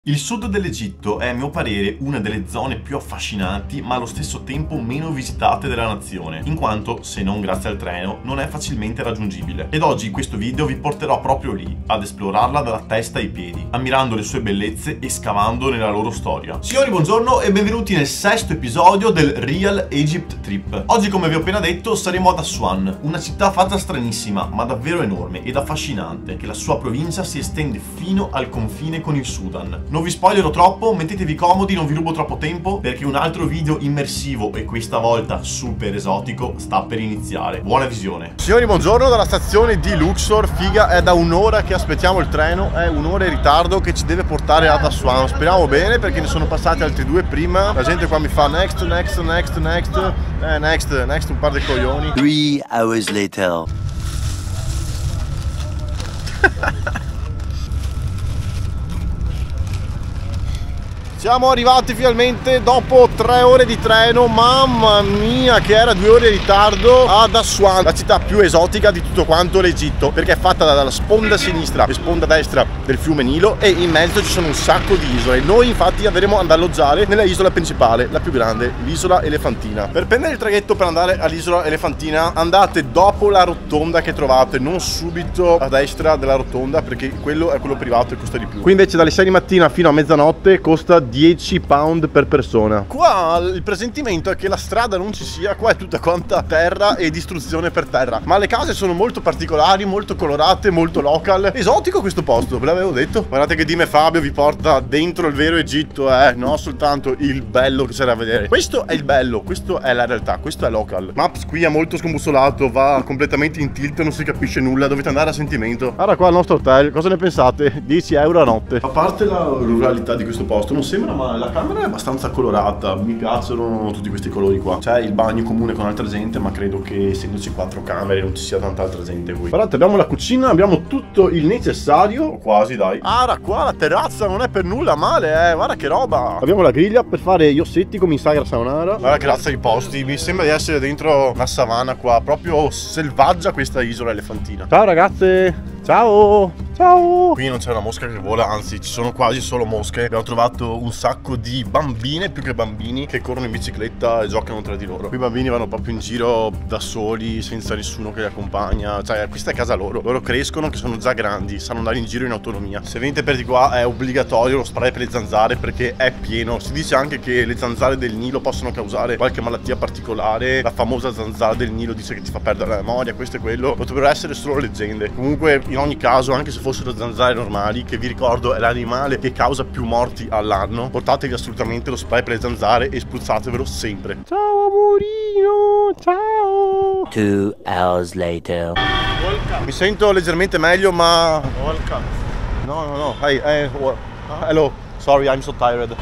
Il sud dell'Egitto è, a mio parere, una delle zone più affascinanti ma allo stesso tempo meno visitate della nazione, in quanto, se non grazie al treno, non è facilmente raggiungibile. Ed oggi in questo video vi porterò proprio lì, ad esplorarla dalla testa ai piedi, ammirando le sue bellezze e scavando nella loro storia. Signori, buongiorno e benvenuti nel sesto episodio del Real Egypt Trip. Oggi, come vi ho appena detto, saremo ad Aswan, una città fatta stranissima, ma davvero enorme ed affascinante, che la sua provincia si estende fino al confine con il Sudan. Non vi spoilerò troppo, mettetevi comodi, non vi rubo troppo tempo, perché un altro video immersivo e questa volta super esotico sta per iniziare. Buona visione. Signori, buongiorno dalla stazione di Luxor. Figa, è da un'ora che aspettiamo il treno, è un'ora in ritardo che ci deve portare ad Aswan. Speriamo bene perché ne sono passati altri due prima. La gente qua mi fa next, un par di coglioni. 3 hours later. Siamo arrivati finalmente dopo 3 ore di treno, mamma mia che era 2 ore di ritardo, ad Aswan, la città più esotica di tutto quanto l'Egitto, perché è fatta dalla sponda sinistra e sponda destra del fiume Nilo e in mezzo ci sono un sacco di isole. Noi infatti andremo ad alloggiare nella isola principale, la più grande, l'isola Elefantina. Per prendere il traghetto per andare all'isola Elefantina andate dopo la rotonda che trovate, non subito a destra della rotonda, perché quello è quello privato e costa di più. Qui invece dalle 6 di mattina fino a mezzanotte costa 10 pound per persona. Qua il presentimento è che la strada non ci sia, qua è tutta quanta terra e distruzione per terra, ma le case sono molto particolari, molto colorate, molto local. Esotico questo posto, ve l'avevo detto. Guardate che Dime Fabio vi porta dentro il vero Egitto, non soltanto il bello che c'è da vedere. Questo è il bello, questo è la realtà, questo è local. Maps qui è molto scombussolato, va completamente in tilt, non si capisce nulla, dovete andare a sentimento. Guarda qua il nostro hotel, cosa ne pensate? 10 euro a notte. A parte la ruralità di questo posto, non sembra, ma la camera è abbastanza colorata, mi piacciono tutti questi colori qua. C'è il bagno comune con altra gente, ma credo che essendoci 4 camere non ci sia tanta altra gente qui. Guardate, abbiamo la cucina, abbiamo tutto il necessario, o quasi, dai. Guarda qua la terrazza non è per nulla male, guarda che roba. Abbiamo la griglia per fare gli ossetti come in Sagra Saonara. Guarda che razza di posti, mi sembra di essere dentro una savana qua, proprio selvaggia questa isola elefantina. Ciao ragazze, ciao. Ciao! Qui non c'è una mosca che vola, anzi ci sono quasi solo mosche. Abbiamo trovato un sacco di bambine, più che bambini, che corrono in bicicletta e giocano tra di loro. Qui i bambini vanno proprio in giro da soli, senza nessuno che li accompagna. Cioè, questa è casa loro. Loro crescono, che sono già grandi, sanno andare in giro in autonomia. Se venite per di qua è obbligatorio lo spray per le zanzare, perché è pieno. Si dice anche che le zanzare del Nilo possono causare qualche malattia particolare. La famosa zanzara del Nilo dice che ti fa perdere la memoria, questo e quello. Potrebbero essere solo leggende. Comunque, in ogni caso, anche se fossero zanzare normali, che vi ricordo è l'animale che causa più morti all'anno, portatevi assolutamente lo spray per le zanzare e spruzzatevelo sempre. Ciao amorino, ciao. 2 hours later. Mi sento leggermente meglio, ma no. Hey, hello, sorry, I'm so tired.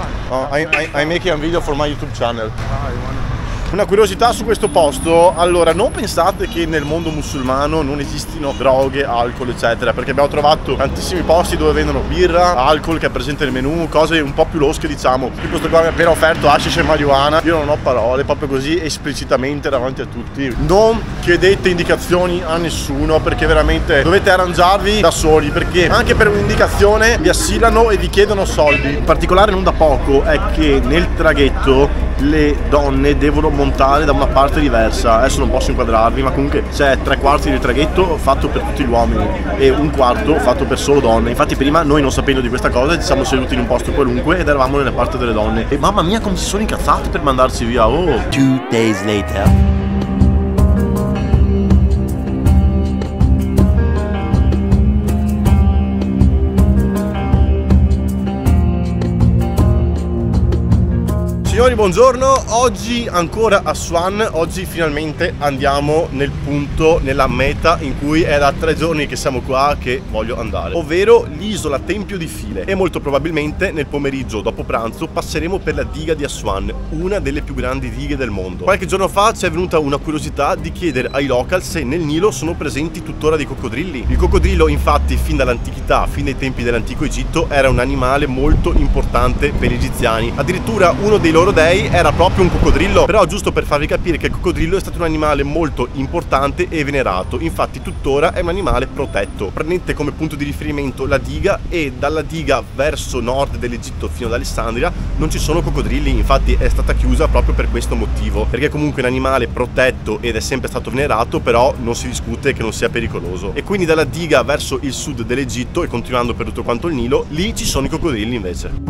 I'm making a video for my YouTube channel. Una curiosità su questo posto: allora, non pensate che nel mondo musulmano non esistino droghe, alcol eccetera, perché abbiamo trovato tantissimi posti dove vendono birra, alcol che è presente nel menù, cose un po' più losche, diciamo. Tipo questo qua mi ha appena offerto hashish e marijuana. Io non ho parole, proprio così esplicitamente davanti a tutti. Non chiedete indicazioni a nessuno, perché veramente dovete arrangiarvi da soli, perché anche per un'indicazione vi assillano e vi chiedono soldi. In particolare, non da poco, è che nel traghetto le donne devono montare da una parte diversa. Adesso non posso inquadrarvi, ma comunque c'è 3/4 del traghetto fatto per tutti gli uomini e 1/4 fatto per solo donne. Infatti prima, noi non sapendo di questa cosa, ci siamo seduti in un posto qualunque ed eravamo nella parte delle donne. E mamma mia come si sono incazzati per mandarci via. 2 days later. Signori, buongiorno, oggi ancora a Aswan, oggi finalmente andiamo nel punto, nella meta in cui è da 3 giorni che siamo qua che voglio andare, ovvero l'isola Tempio di File, e molto probabilmente nel pomeriggio dopo pranzo passeremo per la diga di Aswan, una delle più grandi dighe del mondo. Qualche giorno fa ci è venuta una curiosità di chiedere ai local se nel Nilo sono presenti tuttora dei coccodrilli. Il coccodrillo infatti fin dall'antichità, fin dai tempi dell'antico Egitto, era un animale molto importante per gli egiziani, addirittura uno dei loro loro dei era proprio un coccodrillo. Però giusto per farvi capire che il coccodrillo è stato un animale molto importante e venerato, infatti tuttora è un animale protetto. Prendete come punto di riferimento la diga e dalla diga verso nord dell'Egitto fino ad Alessandria non ci sono coccodrilli, infatti è stata chiusa proprio per questo motivo, perché comunque è un animale protetto ed è sempre stato venerato, però non si discute che non sia pericoloso. E quindi dalla diga verso il sud dell'Egitto e continuando per tutto quanto il Nilo, lì ci sono i coccodrilli invece.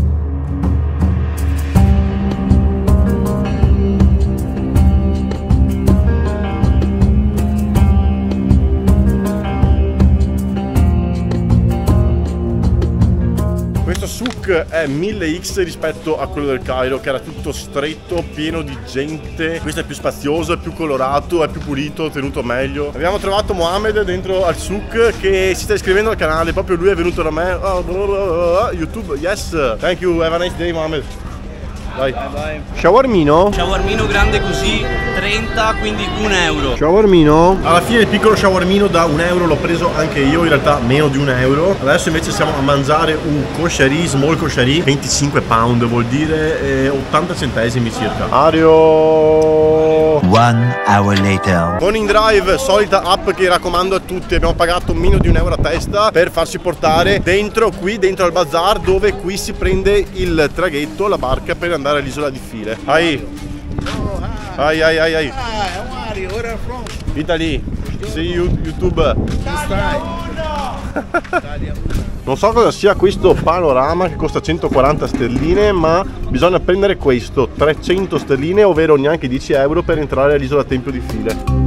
Questo souk è 1000x rispetto a quello del Cairo, che era tutto stretto, pieno di gente. Questo è più spazioso, è più colorato, è più pulito, tenuto meglio. Abbiamo trovato Mohamed dentro al souk che si sta iscrivendo al canale, proprio lui è venuto da me. YouTube, yes, thank you, have a nice day Mohamed. Vai. Vai. Shawarmino? Shawarmino grande così, 30, quindi 1 euro. Shawarmino? Alla fine il piccolo shawarmino da 1 euro l'ho preso anche io, in realtà meno di 1 euro. Adesso invece siamo a mangiare un koshari, small koshari, 25 pound, vuol dire 80 centesimi circa. Ario! 1 hour later. Con InDrive, solita app che raccomando a tutti, abbiamo pagato meno di 1 euro a testa per farci portare dentro al bazar, dove qui si prende il traghetto, la barca per andare all'isola di File. Hi. Hi. Hi, how are you? Where are you from? Italy. See you, YouTube. Non so cosa sia questo panorama che costa 140 sterline, ma bisogna prendere questo, 300 sterline, ovvero neanche 10 euro per entrare all'isola Tempio di File.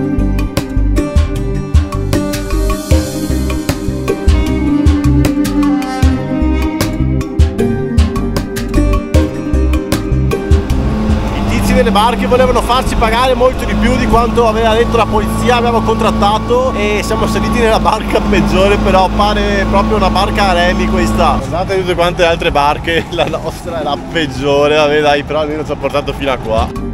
Delle barche volevano farci pagare molto di più di quanto aveva detto la polizia, abbiamo contrattato e siamo saliti nella barca peggiore, però pare proprio una barca a remi questa. Guardate tutte quante le altre barche, la nostra è la peggiore, vabbè dai, però almeno ci ha portato fino a qua.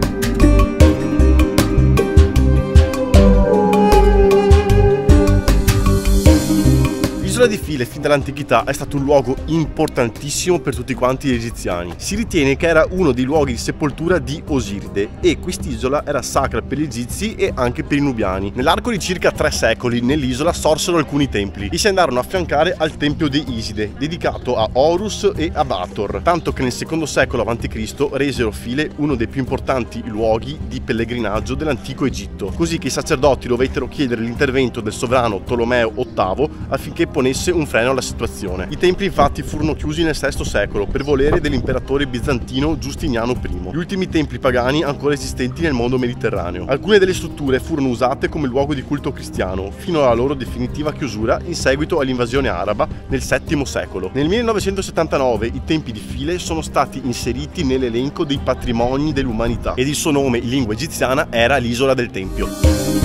L'isola di File fin dall'antichità è stato un luogo importantissimo per tutti quanti gli egiziani. Si ritiene che era uno dei luoghi di sepoltura di Osiride e quest'isola era sacra per gli egizi e anche per i nubiani. Nell'arco di circa 3 secoli nell'isola sorsero alcuni templi che si andarono a affiancare al tempio di Iside, dedicato a Horus e a Hathor, tanto che nel secondo secolo a.C. resero File uno dei più importanti luoghi di pellegrinaggio dell'antico Egitto, così che i sacerdoti dovettero chiedere l'intervento del sovrano Tolomeo VIII affinché ponesse un freno alla situazione. I templi infatti furono chiusi nel VI secolo per volere dell'imperatore bizantino Giustiniano I, gli ultimi templi pagani ancora esistenti nel mondo mediterraneo. Alcune delle strutture furono usate come luogo di culto cristiano fino alla loro definitiva chiusura in seguito all'invasione araba nel VII secolo. Nel 1979 i tempi di File sono stati inseriti nell'elenco dei patrimoni dell'umanità ed il suo nome in lingua egiziana era l'isola del Tempio.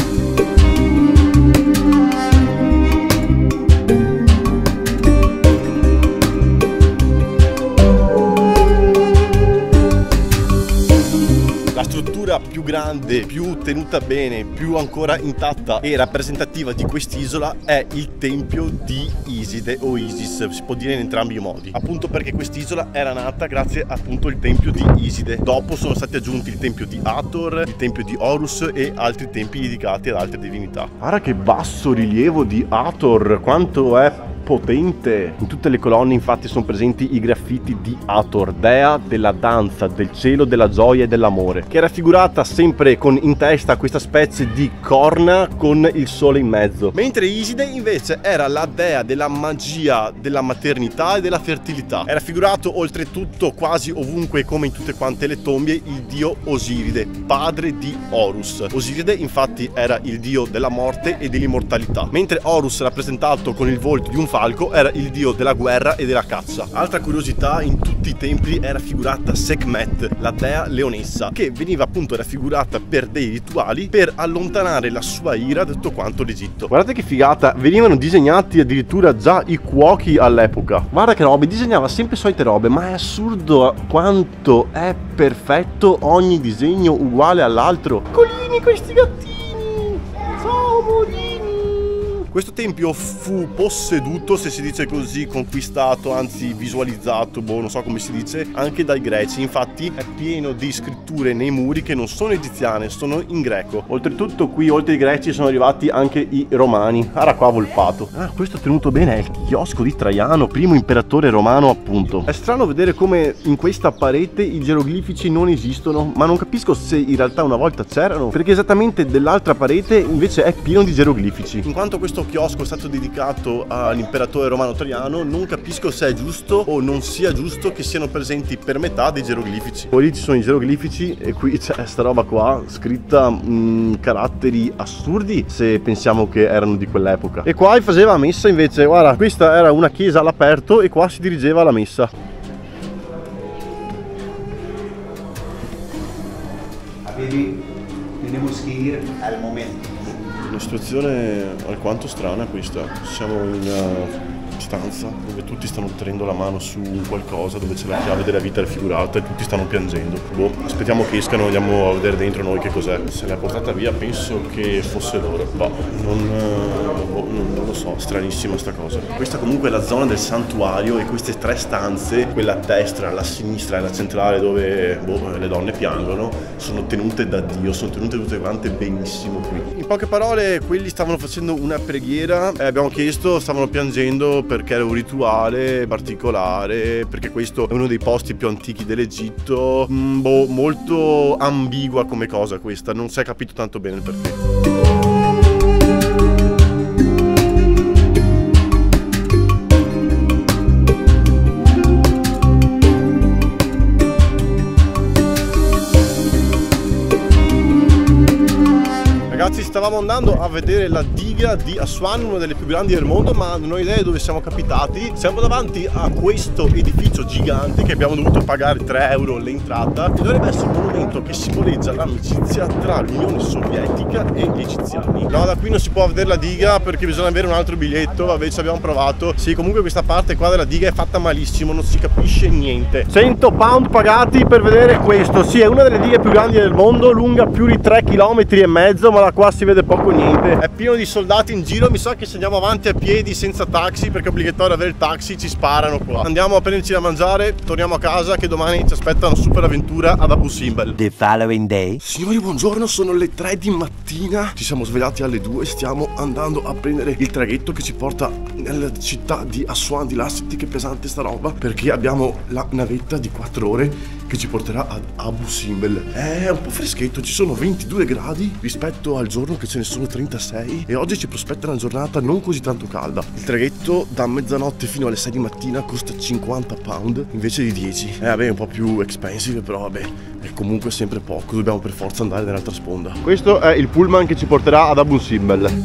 Più grande, più tenuta bene, più ancora intatta e rappresentativa di quest'isola è il tempio di Iside o Isis, si può dire in entrambi i modi, appunto perché quest'isola era nata grazie appunto al tempio di Iside. Dopo sono stati aggiunti il tempio di Hathor, il tempio di Horus e altri templi dedicati ad altre divinità. Guarda che basso rilievo di Hathor, quanto è potente! In tutte le colonne infatti sono presenti i graffiti di Hathor, dea della danza, del cielo, della gioia e dell'amore, che è raffigurata sempre con in testa questa specie di corna con il sole in mezzo, mentre Iside invece era la dea della magia, della maternità e della fertilità. È raffigurato oltretutto quasi ovunque, come in tutte quante le tombe, il dio Osiride, padre di Horus. Osiride infatti era il dio della morte e dell'immortalità, mentre Horus, rappresentato con il volto di un falco, era il dio della guerra e della caccia. Altra curiosità, in tutti i templi è raffigurata Sekhmet, la dea leonessa, che veniva appunto raffigurata per dei rituali per allontanare la sua ira da tutto quanto l'Egitto. Guardate che figata, venivano disegnati addirittura già i cuochi all'epoca. Guarda che robe, disegnava sempre solite robe, ma è assurdo quanto è perfetto ogni disegno uguale all'altro. Piccolini questi gattini, ciao amorino. Questo tempio fu posseduto, se si dice così, conquistato, anzi visualizzato, boh, non so come si dice, anche dai greci. Infatti è pieno di scritture nei muri che non sono egiziane, sono in greco. Oltretutto qui, oltre ai greci, sono arrivati anche i romani. Era qua Volpato. Ah, questo tenuto bene è il chiosco di Traiano, primo imperatore romano, appunto. È strano vedere come in questa parete i geroglifici non esistono, ma non capisco se in realtà una volta c'erano, perché esattamente dell'altra parete invece è pieno di geroglifici. In quanto questo chiosco è stato dedicato all'imperatore romano Traiano, non capisco se è giusto o non sia giusto che siano presenti per metà dei geroglifici. Poi lì ci sono i geroglifici e qui c'è sta roba qua scritta caratteri assurdi, se pensiamo che erano di quell'epoca. E qua faceva messa invece, guarda, questa era una chiesa all'aperto e qua si dirigeva alla messa. Habibi, tenemos que ir al momento. Una situazione alquanto strana questa. Siamo in una stanza dove tutti stanno tenendo la mano su qualcosa, dove c'è la chiave della vita raffigurata e tutti stanno piangendo. Boh, aspettiamo che escano, andiamo a vedere dentro noi che cos'è. Se l'ha portata via, penso che fosse loro. Boh, non lo so, stranissima sta cosa. Questa comunque è la zona del santuario e queste tre stanze, quella a destra, la sinistra e la centrale dove le donne piangono, sono tenute da Dio, sono tenute tutte quante benissimo qui. In poche parole, quelli stavano facendo una preghiera e abbiamo chiesto, stavano piangendo perché era un rituale particolare, perché questo è uno dei posti più antichi dell'Egitto. Boh, molto ambigua come cosa questa, non si è capito tanto bene il perché. Ragazzi, stavamo andando a vedere la diga di Aswan, una delle più grandi del mondo, ma non ho idea di dove siamo capitati. Siamo davanti a questo edificio gigante che abbiamo dovuto pagare 3 euro l'entrata e dovrebbe essere un monumento che simboleggia l'amicizia tra l'Unione Sovietica e gli egiziani. No, da qui non si può vedere la diga perché bisogna avere un altro biglietto, vabbè, ci abbiamo provato. Sì, comunque questa parte qua della diga è fatta malissimo, non si capisce niente. 100 pound pagati per vedere questo. Sì, è una delle dighe più grandi del mondo, lunga più di 3,5 km, ma da qua si vede poco o niente. È pieno di soldati in giro. Mi sa che se andiamo avanti a piedi senza taxi, perché è obbligatorio avere il taxi, ci sparano qua. Andiamo a prenderci da mangiare, torniamo a casa che domani ci aspetta una super avventura ad Abu Simbel. The following day. Signori, buongiorno, sono le 3 di mattina. Ci siamo svegliati alle 2. Stiamo andando a prendere il traghetto che ci porta nella città di Aswan. Di là, senti che pesante sta roba, perché abbiamo la navetta di 4 ore che ci porterà ad Abu Simbel. È un po' freschetto, ci sono 22 gradi rispetto al giorno che ce ne sono 36 e oggi ci prospetta una giornata non così tanto calda. Il traghetto da mezzanotte fino alle 6 di mattina costa 50 pound invece di 10. Vabbè, un po' più expensive, però vabbè, è comunque sempre poco, dobbiamo per forza andare nell'altra sponda. Questo è il pullman che ci porterà ad Abu Simbel.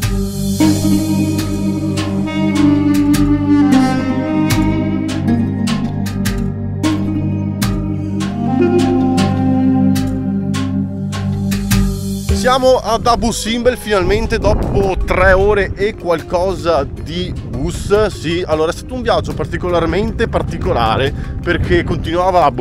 Siamo ad Abu Simbel finalmente dopo 3 ore e qualcosa di bus. Sì, allora è stato un viaggio particolarmente particolare perché continuava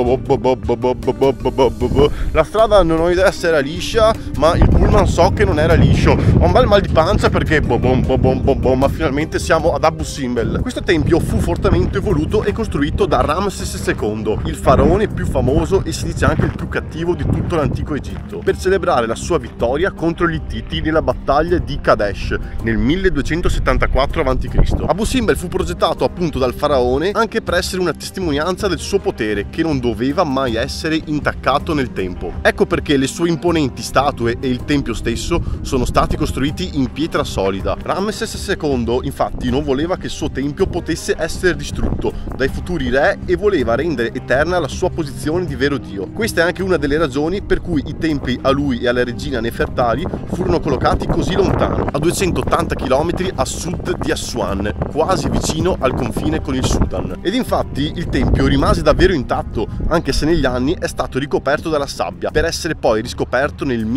la strada, non ho idea se era liscia, ma il pullman so che non era liscio. Ho un bel mal di pancia perché ma finalmente siamo ad Abu Simbel. Questo tempio fu fortemente voluto e costruito da Ramses II, il faraone più famoso e si dice anche il più cattivo di tutto l'antico Egitto, per celebrare la sua vittoria contro gli Ittiti nella battaglia di Kadesh nel 1274 a.C. Abu Simbel fu progettato appunto dal faraone anche per essere una testimonianza del suo potere che non doveva mai essere intaccato nel tempo. Ecco perché le sue imponenti statue e il tempio stesso sono stati costruiti in pietra solida. Ramses II infatti non voleva che il suo tempio potesse essere distrutto dai futuri re e voleva rendere eterna la sua posizione di vero dio. Questa è anche una delle ragioni per cui i templi a lui e alla regina Nefertari furono collocati così lontano, a 280 km a sud di Aswan. Aswan, quasi vicino al confine con il Sudan. Ed infatti il tempio rimase davvero intatto, anche se negli anni è stato ricoperto dalla sabbia, per essere poi riscoperto nel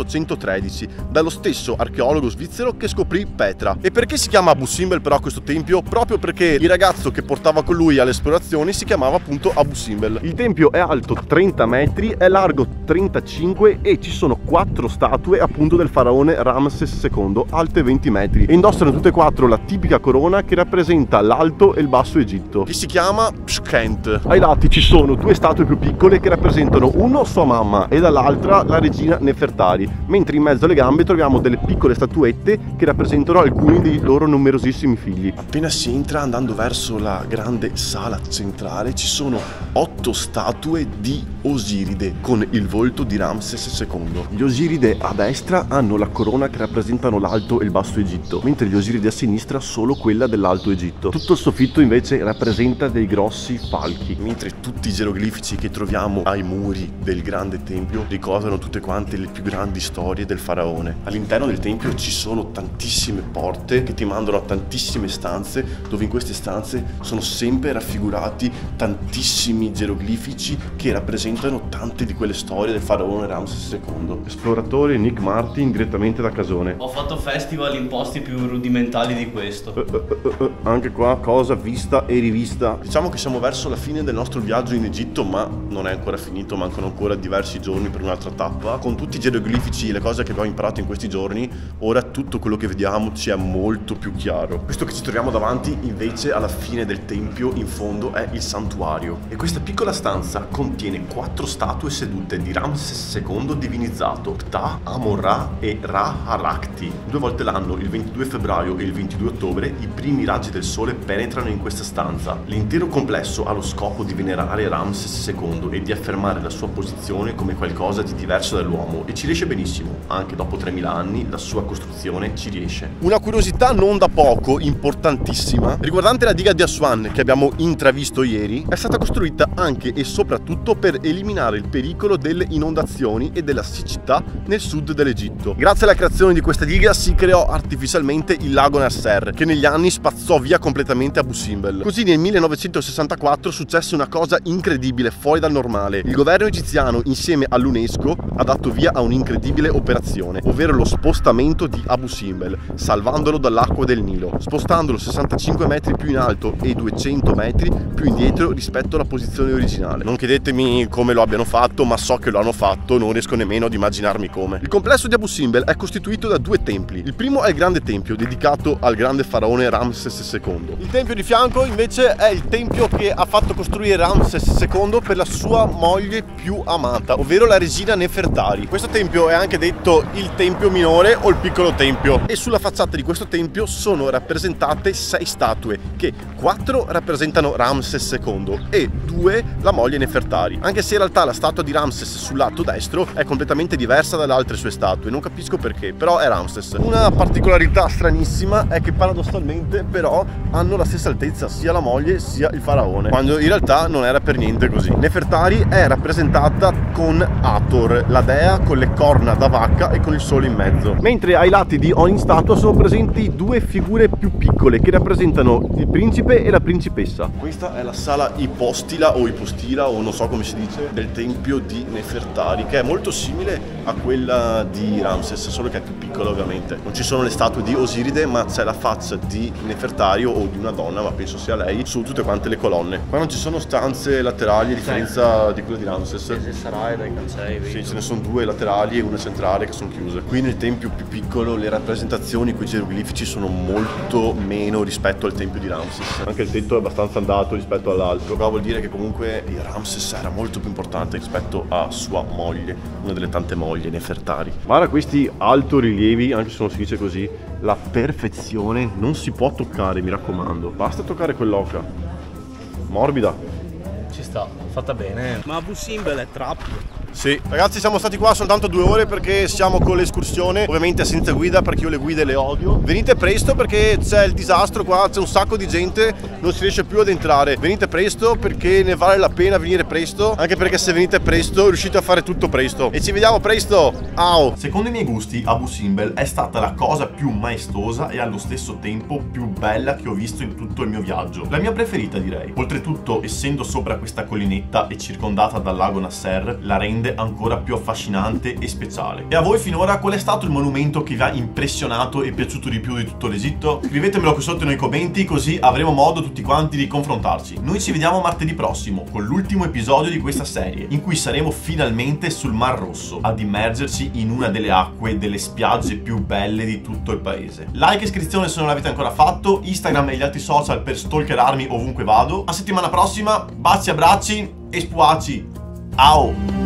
1813 dallo stesso archeologo svizzero che scoprì Petra. E perché si chiama Abu Simbel però questo tempio? Proprio perché il ragazzo che portava con lui alle esplorazioni si chiamava appunto Abu Simbel. Il tempio è alto 30 metri, è largo 35 e ci sono 4 statue appunto del faraone Ramses II, alte 20 metri, e indossano tutte e 4 la tipica corona che rappresenta l'Alto e il Basso Egitto, che si chiama Pshkent. Ai lati ci sono 2 statue più piccole che rappresentano uno sua mamma e dall'altra la regina Nefertari, mentre in mezzo alle gambe troviamo delle piccole statuette che rappresentano alcuni dei loro numerosissimi figli. Appena si entra andando verso la grande sala centrale ci sono 8 statue di Osiride con il volto di Ramses II. Gli Osiride a destra hanno la corona che rappresentano l'Alto e il Basso Egitto, mentre gli Osiride a sinistra solo quella dell'Alto Egitto. Tutto il soffitto invece rappresenta dei grossi falchi, mentre tutti i geroglifici che troviamo ai muri del grande tempio ricordano tutte quante le più grandi storie del faraone. All'interno del tempio ci sono tantissime porte che ti mandano a tantissime stanze, dove in queste stanze sono sempre raffigurati tantissimi geroglifici che rappresentano tante di quelle storie del faraone Ramses II. Esploratore Nick Martin direttamente da Casone. Ho fatto festival in posti più rudimentali di questo. Anche qua cosa vista e rivista. Diciamo che siamo verso la fine del nostro viaggio in Egitto, ma non è ancora finito, mancano ancora diversi giorni per un'altra tappa. Con tutti i geroglifici e le cose che abbiamo imparato in questi giorni, ora tutto quello che vediamo ci è molto più chiaro. Questo che ci troviamo davanti invece alla fine del tempio in fondo è il santuario, e questa piccola stanza contiene 4 statue sedute di Ramses II divinizzato, Ptah, Amon-Ra e Ra-Harakti. 2 volte l'anno, il 22 febbraio e il 22 ottobre, i primi raggi del sole penetrano in questa stanza. L'intero complesso ha lo scopo di venerare Ramses II e di affermare la sua posizione come qualcosa di diverso dall'uomo, e ci riesce benissimo. Anche dopo 3000 anni la sua costruzione ci riesce. Una curiosità non da poco, importantissima, riguardante la diga di Aswan che abbiamo intravisto ieri, è stata costruita anche e soprattutto per eliminare il pericolo delle inondazioni e della siccità nel sud dell'Egitto. Grazie alla creazione di questa diga si creò artificialmente il lago Nasser, che negli anni spazzò via completamente Abu Simbel. Così nel 1964 successe una cosa incredibile, fuori dal normale. Il governo egiziano insieme all'UNESCO ha dato via a un'incredibile operazione, ovvero lo spostamento di Abu Simbel, salvandolo dall'acqua del Nilo, spostandolo 65 metri più in alto e 200 metri più indietro rispetto alla posizione originale. Non chiedetemi come lo abbiano fatto, ma so che lo hanno fatto, non riesco nemmeno ad immaginarmi come. Il complesso di Abu Simbel è costituito da 2 templi. Il primo è il grande tempio, dedicato al grande faraone Ramses II. Il tempio di fianco invece è il tempio che ha fatto costruire Ramses II per la sua moglie più amata, ovvero la regina Nefertari. Questo tempio è anche detto il tempio minore o il piccolo tempio, e sulla facciata di questo tempio sono rappresentate 6 statue, che 4 rappresentano Ramses II e 2 la moglie Nefertari, anche se in realtà la statua di Ramses sul lato destro è completamente diversa dalle altre sue statue, non capisco perché, però è Ramses. Una particolarità stranissima è che paradossalmente però hanno la stessa altezza, sia la moglie sia il faraone, quando in realtà non era per niente così. Nefertari è rappresentata con Hathor, la dea con le corna da vacca e con il sole in mezzo, mentre ai lati di ogni statua sono presenti 2 figure più piccole che rappresentano il principe e la principessa. Questa è la sala ipostila o ipostila o non so come si dice del tempio di Nefertari, che è molto simile a quella di Ramses, solo che è più piccola ovviamente. Non ci sono le statue di Osiride, ma c'è la faccia di Nefertari o di una donna, ma penso sia lei, su tutte quante le colonne. Qua non ci sono stanze laterali a differenza di quella di Ramses. Sì, ce ne sono 2 laterali e una centrale che sono chiuse. Qui nel tempio più piccolo le rappresentazioni con i geroglifici sono molto meno rispetto al tempio di Ramses. Anche il tetto è abbastanza andato rispetto all'altro. Qua vuol dire che comunque Ramses era molto più importante rispetto a sua moglie, una delle tante mogli Nefertari. Guarda questi altorilievi, anche se non si dice così, la perfezione non si può toccare, mi raccomando. Basta toccare quell'oca. Morbida. Ci sta, fatta bene. Ma Abu Simbel è trap. Sì, ragazzi, siamo stati qua soltanto 2 ore perché siamo con l'escursione, ovviamente senza guida perché io le guide le odio. Venite presto perché c'è il disastro qua, c'è un sacco di gente, non si riesce più ad entrare. Venite presto perché ne vale la pena venire presto, anche perché se venite presto riuscite a fare tutto presto. E ci vediamo presto, ciao! Secondo i miei gusti Abu Simbel è stata la cosa più maestosa e allo stesso tempo più bella che ho visto in tutto il mio viaggio. La mia preferita, direi. Oltretutto, essendo sopra questa collinetta e circondata dal lago Nasser, la rende ancora più affascinante e speciale. E a voi finora qual è stato il monumento che vi ha impressionato e piaciuto di più di tutto l'Egitto? Scrivetemelo qui sotto nei commenti, così avremo modo tutti quanti di confrontarci. Noi ci vediamo martedì prossimo con l'ultimo episodio di questa serie, in cui saremo finalmente sul Mar Rosso ad immergerci in una delle acque delle spiagge più belle di tutto il paese. Like e iscrizione se non l'avete ancora fatto, Instagram e gli altri social per stalkerarmi ovunque vado. A settimana prossima, baci, abbracci e spuaci. Ciao!